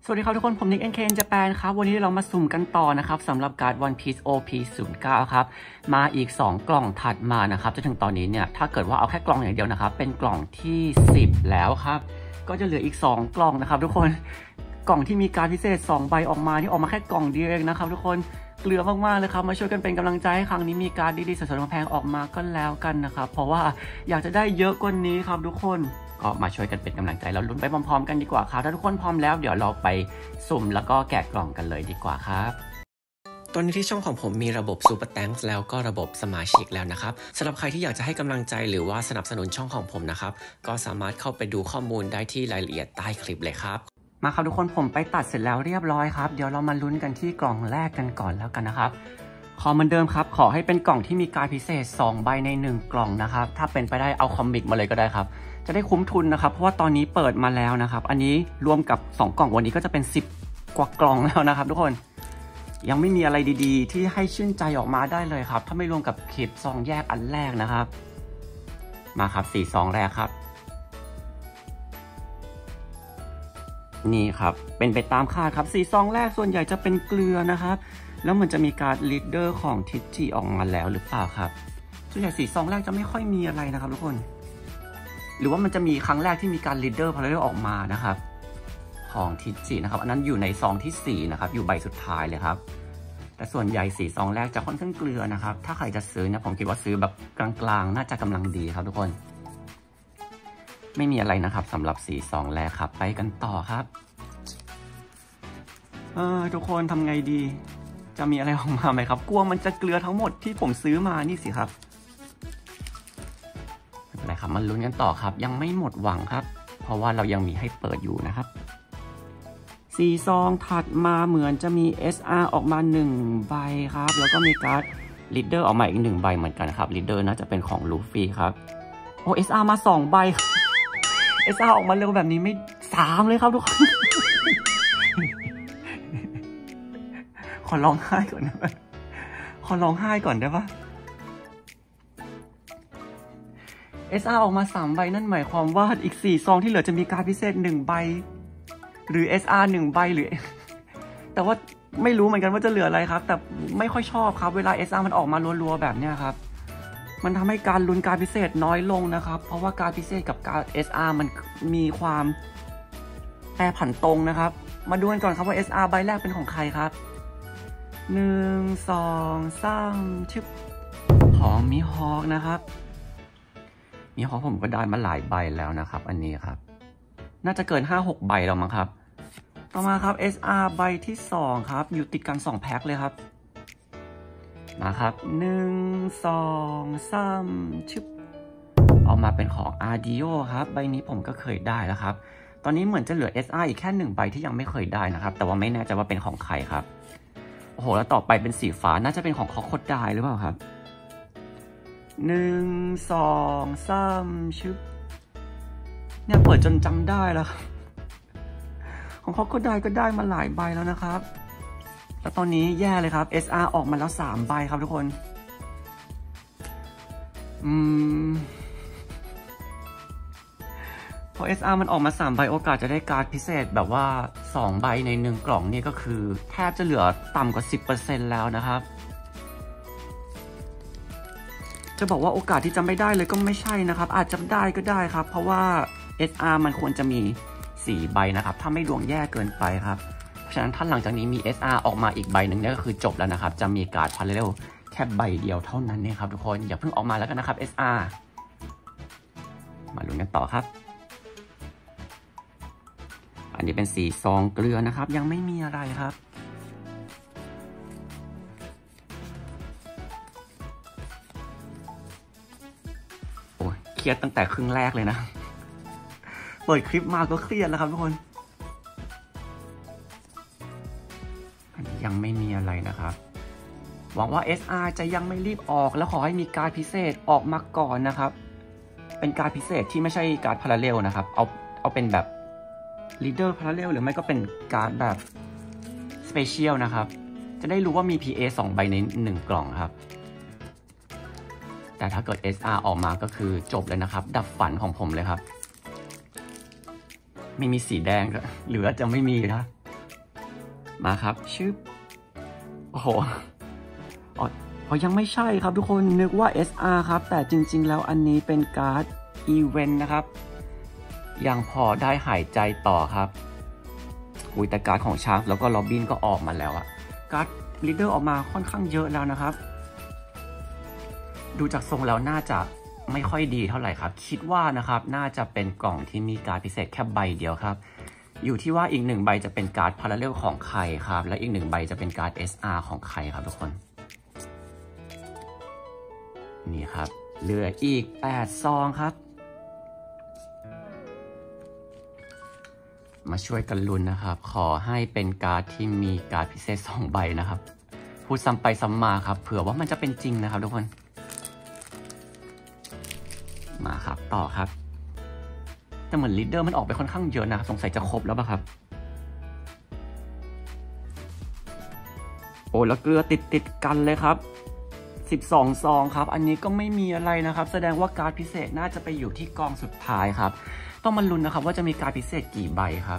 สวัสดีครับทุกคนผมนิก NK Japan ครับวันนี้เรามาสุ่มกันต่อนะครับสำหรับการ์ด One Piece OP09 ครับมาอีก2กล่องถัดมานะครับจนถึงตอนนี้เนี่ยถ้าเกิดว่าเอาแค่กล่องอย่างเดียวนะครับเป็นกล่องที่10แล้วครับก็จะเหลืออีก2กล่องนะครับทุกคนกล่องที่มีการพิเศษ2ใบออกมานี่ออกมาแค่กล่องเดียวเองนะครับทุกคนเกลือมากๆเลยครับมาช่วยกันเป็นกำลังใจให้ครั้งนี้มีการดีๆสวยๆแพงๆออกมาก็แล้วกันนะครับเพราะว่าอยากจะได้เยอะกว่านี้ครับทุกคนก็มาช่วยกันเป็นกำลังใจแล้วลุ้นไปพร้อมๆกันดีกว่าครับถ้าทุกคนพร้อมแล้วเดี๋ยวเราไปสุ่มแล้วก็แกะกล่องกันเลยดีกว่าครับตอนนี้ที่ช่องของผมมีระบบ Super Thanks แล้วก็ระบบสมาชิกแล้วนะครับสำหรับใครที่อยากจะให้กำลังใจหรือว่าสนับสนุนช่องของผมนะครับก็สามารถเข้าไปดูข้อมูลได้ที่รายละเอียดใต้คลิปเลยครับมาครับทุกคนผมไปตัดเสร็จแล้วเรียบร้อยครับเดี๋ยวเรามาลุ้นกันที่กล่องแรกกันก่อนแล้วกันนะครับขอเหมือนเดิมครับขอให้เป็นกล่องที่มีการพิเศษ2ใบใน1กล่องนะครับถ้าเป็นไปได้เอาคอมิกมาเลยก็ได้ครับจะได้คุ้มทุนนะครับเพราะว่าตอนนี้เปิดมาแล้วนะครับอันนี้รวมกับ2กล่องวันนี้ก็จะเป็น10กว่ากล่องแล้วนะครับทุกคนยังไม่มีอะไรดีๆที่ให้ชื่นใจออกมาได้เลยครับถ้าไม่รวมกับคลิปซองแยกอันแรกนะครับมาครับ4ซองแรกครับนี่ครับเป็นไปตามคาดครับ4ซองแรกส่วนใหญ่จะเป็นเกลือนะครับแล้วมันจะมีการลีดเดอร์ของทิจิออกมาแล้วหรือเปล่าครับส่วนใหญ่4ซองแรกจะไม่ค่อยมีอะไรนะครับทุกคนหรือว่ามันจะมีครั้งแรกที่มีการลีดเดอร์พาราเรลออกมานะครับของทิจินะครับอันนั้นอยู่ในซองที่4นะครับอยู่ใบสุดท้ายเลยครับแต่ส่วนใหญ่4ซองแรกจะค่อนข้างเกลือนะครับถ้าใครจะซื้อนะผมคิดว่าซื้อแบบกลางๆน่าจะกำลังดีครับทุกคนไม่มีอะไรนะครับสำหรับ4ซองแรกครับไปกันต่อครับทุกคนทำไงดีจะมีอะไรออกมาไหมครับกลัวมันจะเกลือทั้งหมดที่ผมซื้อมานี่สิครับไม่เป็นไรครับมาลุ้นกันต่อครับยังไม่หมดหวังครับเพราะว่าเรายังมีให้เปิดอยู่นะครับ4ซองถัดมาเหมือนจะมี SR ออกมา1ใบครับแล้วก็มีการ์ดลีดเดอร์ออกมาอีก1ใบเหมือนกันครับลีดเดอร์น่าจะเป็นของลูฟี่ครับโอ้ SR มา2ใบ SR ออกมาเร็วแบบนี้ไม่3เลยครับทุกคนขอร้องไห้ก่อนได้ไหมขอร้องไห้ก่อนได้ปะ SR ออกมา3ใบนั่นหมายความว่าอีก4ซองที่เหลือจะมีการพิเศษ1ใบหรือ SR 1ใบหรือแต่ว่าไม่รู้เหมือนกันว่าจะเหลืออะไรครับแต่ไม่ค่อยชอบครับเวลา SR มันออกมารัวๆแบบเนี้ยครับมันทำให้การลุ้นการพิเศษน้อยลงนะครับเพราะว่าการพิเศษกับการ SR มันมีความแปรผันตรงนะครับมาดูกันก่อนครับว่า SR ใบแรกเป็นของใครครับ1 2 3ชึบของมิฮอกนะครับมิฮอกผมก็ได้มาหลายใบแล้วนะครับอันนี้ครับน่าจะเกิน 5-6 ใบแล้วมั้งครับต่อมาครับ SR ใบที่2ครับอยู่ติดกัน2แพ็คเลยครับมาครับ1 2 3ชึบออกมาเป็นของ Ardio ครับใบนี้ผมก็เคยได้แล้วครับตอนนี้เหมือนจะเหลือ SR อีกแค่1ใบที่ยังไม่เคยได้นะครับแต่ว่าไม่แน่ใจว่าเป็นของใครครับโอ้โหแล้วต่อไปเป็นสีฟ้าน่าจะเป็นของคอโคไดหรือเปล่าครับ1 2 3ชึบเนี่ยเปิดจนจำได้แล้วครับของคอโคไดก็ได้มาหลายใบแล้วนะครับแล้วตอนนี้แย่เลยครับ SR ออกมาแล้ว3ใบครับทุกคนพอ SR มันออกมา3ใบโอกาสจะได้การ์ดพิเศษแบบว่า2ใบใน1กล่องนี่ก็คือแทบจะเหลือต่ำกว่า 10% แล้วนะครับจะบอกว่าโอกาสที่จะไม่ได้เลยก็ไม่ใช่นะครับอาจจะได้ก็ได้ครับเพราะว่า SR มันควรจะมี4ใบนะครับถ้าไม่ดวงแย่เกินไปครับเพราะฉะนั้นถ้าหลังจากนี้มี SR ออกมาอีกใบหนึ่งนี่ก็คือจบแล้วนะครับจะมีการ์ดพาราเรลแค่ใบเดียวเท่านั้นเนี่ยครับทุกคนอย่าเพิ่งออกมาแล้วกันนะครับ SR มาลุ้นกันต่อครับอันนี้เป็น4ซองเกลือนะครับยังไม่มีอะไรครับโอ้ยเครียดตั้งแต่ครึ่งแรกเลยนะเปิดคลิปมาก็เครียดแล้วครับทุกคนอันนี้ยังไม่มีอะไรนะครับหวังว่า SR จะยังไม่รีบออกแล้วขอให้มีการพิเศษออกมาก่อนนะครับเป็นการพิเศษที่ไม่ใช่การพาราเรลนะครับเอาเป็นแบบลีดเดอร์พาราเรลหรือไม่ก็เป็นการแบบสเปเชียลนะครับจะได้รู้ว่ามี PA 2ใบใน1กล่องครับแต่ถ้าเกิด SR ออกมาก็คือจบเลยนะครับดับฝันของผมเลยครับไม่มีสีแดงหรือจะไม่มีนะมาครับชื่อโอ้โหอ๋อยังไม่ใช่ครับทุกคนนึกว่า SR ครับแต่จริงๆแล้วอันนี้เป็นการ์ดอีเวนต์นะครับยังพอได้หายใจต่อครับแต่การ์ดของชาร์กแล้วก็โรบินก็ออกมาแล้วอะการ์ดลีดเดอร์ออกมาค่อนข้างเยอะแล้วนะครับดูจากทรงแล้วน่าจะไม่ค่อยดีเท่าไหร่ครับคิดว่านะครับน่าจะเป็นกล่องที่มีการ์ดพิเศษแค่ใบเดียวครับอยู่ที่ว่าอีก1ใบจะเป็นการ์ดพาราเรลของใครครับและอีก1ใบจะเป็นการ์ด SR ของใครครับทุกคนนี่ครับเหลืออีก8ซองครับมาช่วยกันลุ้นนะครับขอให้เป็นการ์ดที่มีการ์ดพิเศษ2ใบนะครับพูดซ้ำไปซ้ำมาครับเผื่อว่ามันจะเป็นจริงนะครับทุกคนมาครับต่อครับแต่เหมือนลีดเดอร์มันออกไปค่อนข้างเยอะนะสงสัยจะครบแล้วป่ะครับโอ้แล้วเกลือติดกันเลยครับ12ซองครับอันนี้ก็ไม่มีอะไรนะครับแสดงว่าการ์ดพิเศษน่าจะไปอยู่ที่กองสุดท้ายครับต้องมาลุ้นนะครับว่าจะมีการ์ดพิเศษกี่ใบครับ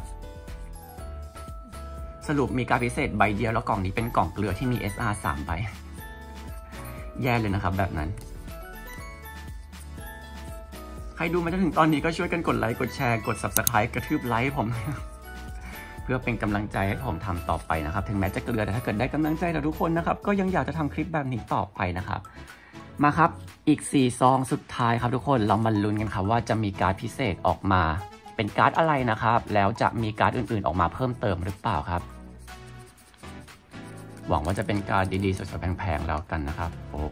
สรุปมีการ์ดพิเศษใบเดียวแล้วกล่องนี้เป็นกล่องเกลือที่มี SR 3ใบแย่เลยนะครับแบบนั้นใครดูมาจนถึงตอนนี้ก็ช่วยกันกดไลค์กดแชร์กด Subscribe กระทืบไลค์ผมเพื่อเป็นกำลังใจให้ผมทำต่อไปนะครับถึงแม้จะเกลือแต่ถ้าเกิดได้กำลังใจจากทุกคนนะครับก็ยังอยากจะทำคลิปแบบนี้ต่อไปนะครับมาครับอีก4ซองสุดท้ายครับทุกคนเรามาลุ้นกันครับว่าจะมีการ์ดพิเศษออกมาเป็นการ์ดอะไรนะครับแล้วจะมีการ์ดอื่นๆออกมาเพิ่มเติมหรือเปล่าครับหวังว่าจะเป็นการ์ดดีๆสดๆแพงๆแล้วกันนะครับโอ้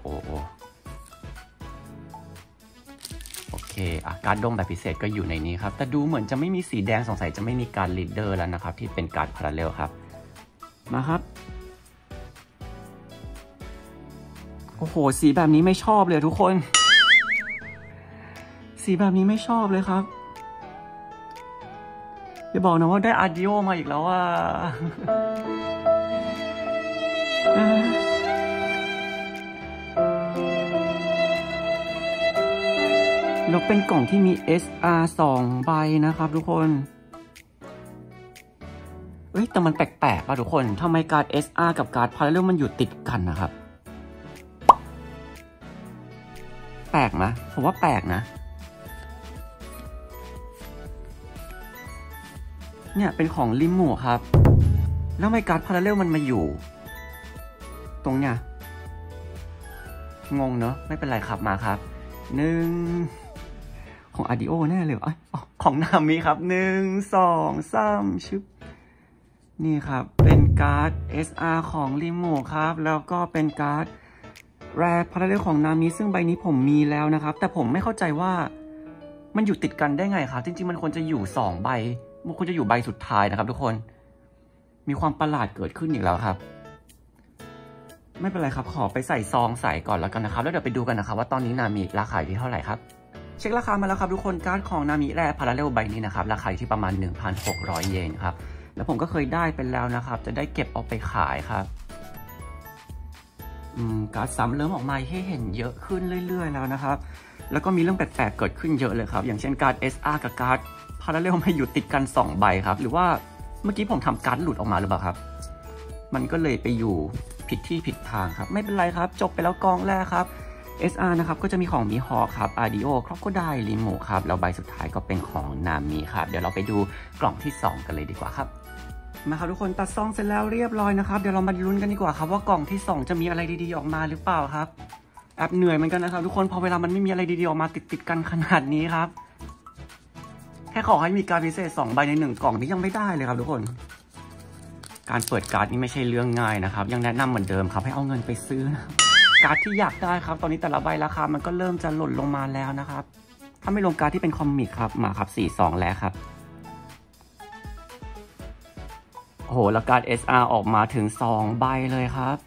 โอเคการ์ดดงแบบพิเศษก็อยู่ในนี้ครับแต่ดูเหมือนจะไม่มีสีแดงสงสัยจะไม่มีการลีดเดอร์แล้วนะครับที่เป็นการ์ดพาราเรลครับมาครับโอ้โหสีแบบนี้ไม่ชอบเลยทุกคนสีแบบนี้ไม่ชอบเลยครับอย่าบอกนะว่าได้อาร์ดิโอมาอีกแล้วว่าแล้วเป็นกล่องที่มี SR 2ใบนะครับทุกคนแต่มันแปลกๆป่ะทุกคนทำไมการ์ด SR กับการ์ดพาราเรลมันอยู่ติดกันนะครับแปลกนะผมว่าแปลกนะเนี่ยเป็นของลิมูครับแล้วทำไมการ์ดพาราเรลมันมาอยู่ตรงเนี้ยงงเนอะไม่เป็นไรครับมาครับ1ของอาร์ดิโอแน่เลยของนามิครับ1 2 3ชึบนี่ครับเป็นการ์ด SR ของลิมูครับแล้วก็เป็นการ์ดแรร์พาราเรลของนามิซึ่งใบนี้ผมมีแล้วนะครับแต่ผมไม่เข้าใจว่ามันอยู่ติดกันได้ไงครับจริงๆมันควรจะอยู่2ใบมันควรจะอยู่ใบสุดท้ายนะครับทุกคนมีความประหลาดเกิดขึ้นอีกแล้วครับไม่เป็นไรครับขอไปใส่ซองใส่ก่อนแล้วกันนะครับแล้วเดี๋ยวไปดูกันนะครับว่าตอนนี้นามิราคาอยู่ที่เท่าไหร่ครับเช็คราคามาแล้วครับทุกคนการ์ดของนามิแรร์พาราเรลใบนี้นะครับราคาอยู่ที่ประมาณ 1,600 เยนครับแล้วผมก็เคยได้ไปแล้วนะครับจะได้เก็บเอาไปขายครับการ์ดซ้ำเริ่มออกมาให้เห็นเยอะขึ้นเรื่อยๆแล้วนะครับแล้วก็มีเรื่องแปลกๆเกิดขึ้นเยอะเลยครับอย่างเช่นการ์ด SR กับการ์ดพาราเรลมาอยู่ติดกัน2ใบครับหรือว่าเมื่อกี้ผมทำการ์ดหลุดออกมาหรือเปล่าครับมันก็เลยไปอยู่ผิดที่ผิดทางครับไม่เป็นไรครับจบไปแล้วกองแรกครับ SR นะครับก็จะมีของมีฮอครับอาร์ดิโอครอบก็ได้ลิมูครับแล้วใบสุดท้ายก็เป็นของนามิครับเดี๋ยวเราไปดูกล่องที่2กันเลยดีกว่าครับมาครับทุกคนตัดซองเสร็จแล้วเรียบร้อยนะครับเดี๋ยวเรามาลุ้นกันดีกว่าครับว่ากล่องที่2จะมีอะไรดีๆออกมาหรือเปล่าครับแอบเหนื่อยเหมือนกันนะครับทุกคนพอเวลามันไม่มีอะไรดีๆออกมาติดกันขนาดนี้ครับแค่ขอให้มีการพิเศษ2ใบใน1กล่องนี้ยังไม่ได้เลยครับทุกคนการเปิดการ์ดนี่ไม่ใช่เรื่องง่ายนะครับยังแนะนำเหมือนเดิมครับให้เอาเงินไปซื้อการ์ดที่อยากได้ครับตอนนี้แต่ละใบราคามันก็เริ่มจะหล่นลงมาแล้วนะครับถ้าไม่ลงการ์ดที่เป็นคอมิกครับมาครับ4 2แล้วครับโอ้โหแล้วการ์ด SR ออกมาถึง2ใบเลยครับ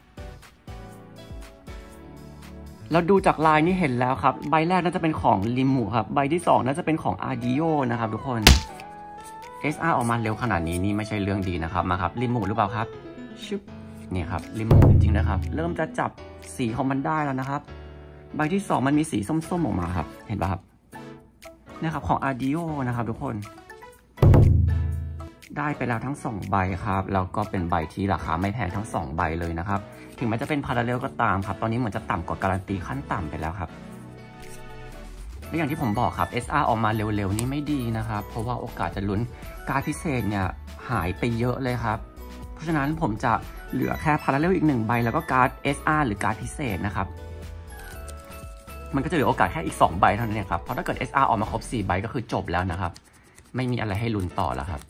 แล้วดูจากลายนี่เห็นแล้วครับใบแรกน่าจะเป็นของลิมูครับใบที่2น่าจะเป็นของอาร์ดิโอนะครับทุกคน SR ออกมาเร็วขนาดนี้นี่ไม่ใช่เรื่องดีนะครับมาครับลิมูหรือเปล่าครับชึบนี่ครับลิมูจริงๆนะครับเริ่มจะจับสีของมันได้แล้วนะครับใบที่2มันมีสีส้มๆออกมาครับเห็นป่ะครับนี่ครับของอาร์ดิโอนะครับทุกคนได้ไปแล้วทั้ง2ใบครับแล้วก็เป็นใบที่ราคาไม่แพงทั้ง2ใบเลยนะครับถึงแม้จะเป็นพาราเรลก็ตามครับตอนนี้เหมือนจะต่ำกว่าการันตีขั้นต่ำไปแล้วครับและอย่างที่ผมบอกครับ SR ออกมาเร็วๆนี่ไม่ดีนะครับเพราะว่าโอกาสจะลุ้นการพิเศษเนี่ยหายไปเยอะเลยครับเพราะฉะนั้นผมจะเหลือแค่พาราเรลอีก1ใบแล้วก็การ์ด SR หรือการ์ดพิเศษนะครับมันก็จะเหลือโอกาสแค่อีก2ใบเท่านั้นเองครับเพราะถ้าเกิด SR ออกมาครบ4ใบก็คือจบแล้วนะครับไม่มีอะไรให้ลุ้นต่อแล้วครับ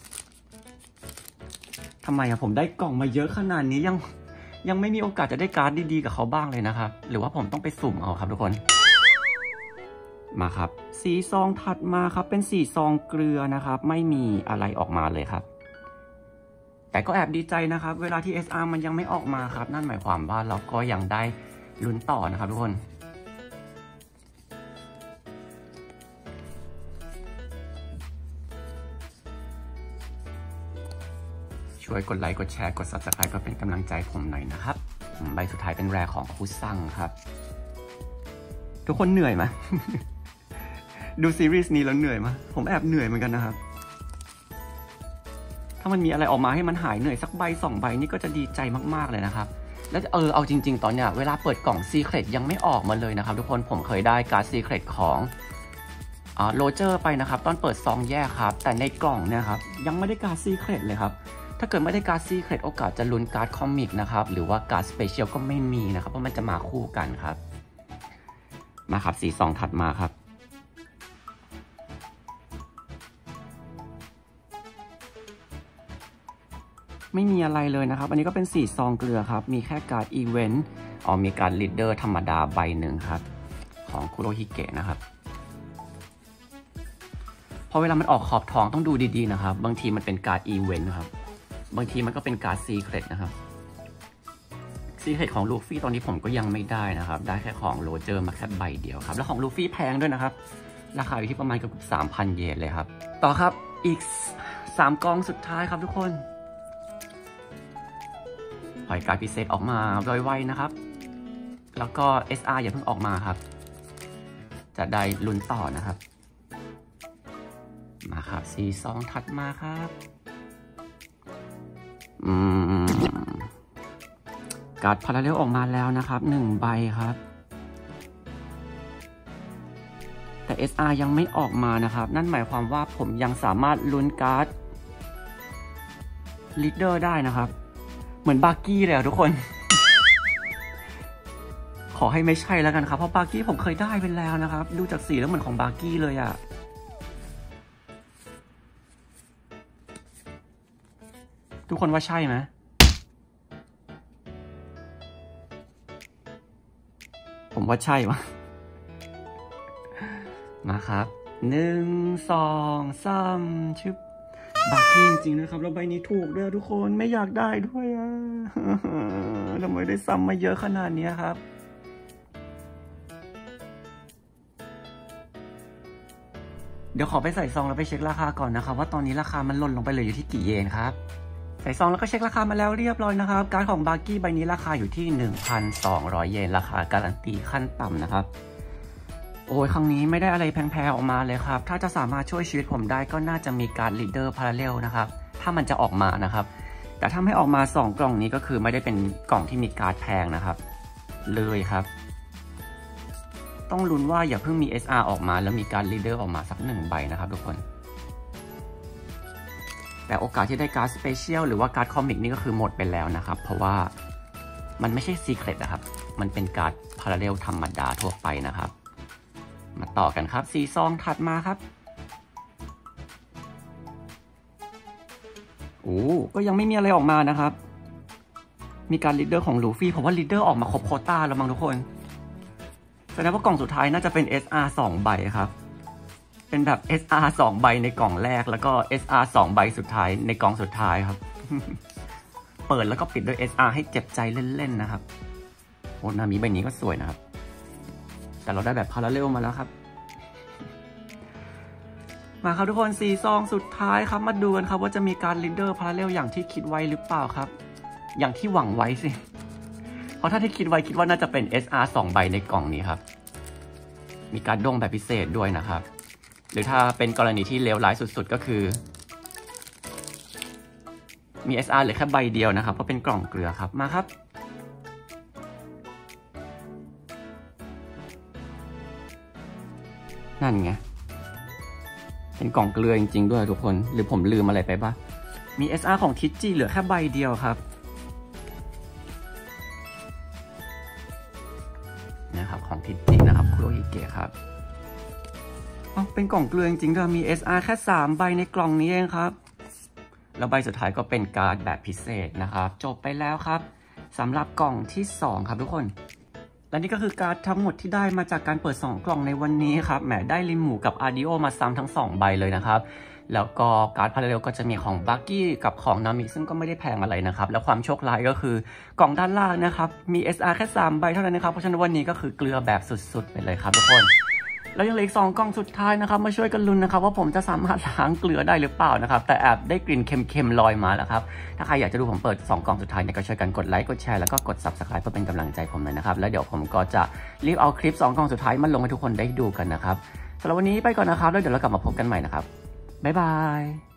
ทำไมผมได้กล่องมาเยอะขนาดนี้ยังไม่มีโอกาสจะได้การ์ดดีๆกับเขาบ้างเลยนะครับหรือว่าผมต้องไปสุ่มเอาครับทุกคนมาครับ4ซองถัดมาครับเป็น4ซองเกลือนะครับไม่มีอะไรออกมาเลยครับแต่ก็แอบดีใจนะครับเวลาที่ SR มันยังไม่ออกมาครับนั่นหมายความว่าเราก็ยังได้ลุ้นต่อนะครับทุกคนช่วยกดไลค์กดแชร์กด Subscribe ก็เป็นกำลังใจผมหน่อยนะครับใบสุดท้ายเป็นแรร์ของคุซังครับทุกคนเหนื่อยไหม ดูซีรีส์นี้แล้วเหนื่อยไหมผมแอบเหนื่อยเหมือนกันนะครับถ้ามันมีอะไรออกมาให้มันหายเหนื่อยสักใบ2ใบนี่ก็จะดีใจมากๆเลยนะครับแล้วเอาจริงๆตอนเนี้ยเวลาเปิดกล่องซีเครตยังไม่ออกมาเลยนะครับทุกคนผมเคยได้การ์ดซีเครตของโรเจอร์ไปนะครับตอนเปิดซองแยกครับแต่ในกล่องเนี่ยครับยังไม่ได้การ์ดซีเครตเลยครับถ้าเกิดไม่ได้การ์ดซีเครตโอกาสจะลุ้นการ์ดคอมิกนะครับหรือว่าการ์ดสเปเชียลก็ไม่มีนะครับเพราะมันจะมาคู่กันครับมาครับ4ซองถัดมาครับไม่มีอะไรเลยนะครับอันนี้ก็เป็น4ซองเกลือครับมีแค่การ์ดอีเวนต์มีการ์ดลีดเดอร์ธรรมดาใบหนึ่งครับของคุโรฮิเกะนะครับพอเวลามันออกขอบทองต้องดูดีๆนะครับบางทีมันเป็นการ์ดอีเวนต์ครับบางทีมันก็เป็นการ์ดซีเครตนะครับซีเครตของลูฟี่ตอนนี้ผมก็ยังไม่ได้นะครับได้แค่ของโรเจอร์มาแค่ใบเดียวครับแล้วของลูฟี่แพงด้วยนะครับราคาอยู่ที่ประมาณเกือบ 3,000 เยนเลยครับต่อครับอีก3กองสุดท้ายครับทุกคนปล่อยการ์ดพิเศษออกมาไวๆนะครับแล้วก็ SR อย่าเพิ่งออกมาครับจะได้ลุ้นต่อนะครับมาครับ4ซองถัดมาครับการ์ดพาราเรลออกมาแล้วนะครับ1ใบครับแต่ SR ยังไม่ออกมานะครับนั่นหมายความว่าผมยังสามารถลุ้นการ์ดลีดเดอร์ได้นะครับเหมือนบาร์กี้เลยทุกคน ขอให้ไม่ใช่แล้วกันครับเพราะบาร์กี้ผมเคยได้ไปแล้วนะครับดูจากสีแล้วเหมือนของบาร์กี้เลยอะทุกคนว่าใช่ไหมผมว่าใช่วะมาครับ1 2 3ชึบบาร์กี้จริงๆนะครับแล้วใบนี้ถูกด้วยทุกคนไม่อยากได้ด้วยอะทำไมได้ซ้ำมาเยอะขนาดนี้ครับเดี๋ยวขอไปใส่ซองแล้วไปเช็คราคาก่อนนะครับว่าตอนนี้ราคามันหล่นลงไปเหลืออยู่ที่กี่เยนครับใส่ซองแล้วก็เช็คราคามาแล้วเรียบร้อยนะครับการ์ดของบาร์กี้ใบนี้ราคาอยู่ที่ 1,200 เยนราคาการันตีขั้นต่ำนะครับโอ้ยครั้งนี้ไม่ได้อะไรแพงๆออกมาเลยครับถ้าจะสามารถช่วยชีวิตผมได้ก็น่าจะมีการลีดเดอร์พาราเรลนะครับถ้ามันจะออกมานะครับแต่ถ้าไม่ออกมา2กล่องนี้ก็คือไม่ได้เป็นกล่องที่มีการ์ดแพงนะครับเลยครับต้องลุ้นว่าอย่าเพิ่งมี SR ออกมาแล้วมีการลีดเดอร์ออกมาสัก1ใบนะครับทุกคนแต่โอกาสที่ได้การ์ดสเปเชียลหรือว่าการ์ดคอมิกนี่ก็คือหมดไปแล้วนะครับเพราะว่ามันไม่ใช่ซีเครตนะครับมันเป็นการ์ดพาราเรลธรรมดาทั่วไปนะครับมาต่อกันครับ4ซองถัดมาครับโอ้ก็ยังไม่มีอะไรออกมานะครับมีการลีดเดอร์ของลูฟี่ผมว่าลีดเดอร์ออกมาครบโควต้าแล้วมั้งทุกคนแสดงว่ากล่องสุดท้ายน่าจะเป็น SR 2 ใบครับเป็นแบบ SR 2 ใบในกล่องแรกแล้วก็ SR 2 ใบสุดท้ายในกล่องสุดท้ายครับ เปิดแล้วก็ปิดด้วย SR ให้เจ็บใจเล่นๆนะครับโอ้นามิใบนี้ก็สวยนะครับแต่เราได้แบบพาราเรลมาแล้วครับมาครับทุกคน4ซองสุดท้ายครับมาดูกันครับว่าจะมีการลีดเดอร์พาราเรลอย่างที่คิดไว้หรือเปล่าครับอย่างที่หวังไว้สิเพราะถ้าที่คิดไว้คิดว่าน่าจะเป็น SR 2 ใบในกล่องนี้ครับมีการด้งแบบพิเศษด้วยนะครับหรือถ้าเป็นกรณีที่เลวร้ายสุดๆก็คือมี SR เหลือแค่ใบเดียวนะครับเพราะเป็นกล่องเกลือครับมาครับนั่นไงเป็นกล่องเกลือจริงๆด้วยทุกคนหรือผมลืมอะไรไปบ้างมี SR ของทิจิเหลือแค่ใบเดียวครับนะครับของทิจินะครับคุโรฮิเกะครับเป็นกล่องเกลือจริงๆด้วยมี SR แค่3ใบในกล่องนี้เองครับแล้วใบสุดท้ายก็เป็นการ์ดแบบพิเศษนะครับจบไปแล้วครับสำหรับกล่องที่2ครับทุกคนและนี่ก็คือการ์ดทั้งหมดที่ได้มาจากการเปิด2กล่องในวันนี้ครับแหมได้ริมูกับอาร์ดิโอมาซ้ำทั้ง2ใบเลยนะครับแล้วก็การ์ดพาราเรลก็จะมีของบักกี้กับของนามิซึ่งก็ไม่ได้แพงอะไรนะครับแล้วความโชคร้ายก็คือกล่องด้านล่างนะครับมี SR แค่3ใบเท่านั้นนะครับเพราะฉะนั้นวันนี้ก็คือเกลือแบบสุดๆไปเลยครับทุกคนแล้วยังเหลืออีก2กล่องสุดท้ายนะครับมาช่วยกันลุ้นนะครับว่าผมจะสามารถล้างเกลือได้หรือเปล่านะครับแต่แอบได้กลิ่นเค็มๆลอยมาแล้วครับถ้าใครอยากจะดูผมเปิด2กล่องสุดท้ายเนี่ยก็ช่วยกันกดไลค์กดแชร์แล้วก็กด Subscribe เพื่อเป็นกำลังใจผมเลยนะครับแล้วเดี๋ยวผมก็จะรีบเอาคลิป2กล่องสุดท้ายมาลงให้ทุกคนได้ดูกันนะครับสำหรับวันนี้ไปก่อนนะครับแล้วเดี๋ยวเรากลับมาพบกันใหม่นะครับบ๊ายบาย